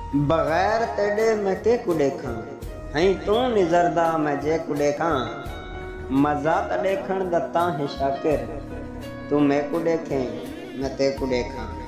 बगैर तेरे मैं के को देखा हई तू निजरदा मैं जे को देखा मजा त देखण दत्ता है शाकिर तू मैं को देखे मैं ते को देखा।